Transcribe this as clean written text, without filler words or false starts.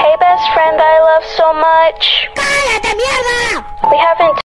Hey, best friend I love so much. ¡Cállate, mierda! We haven't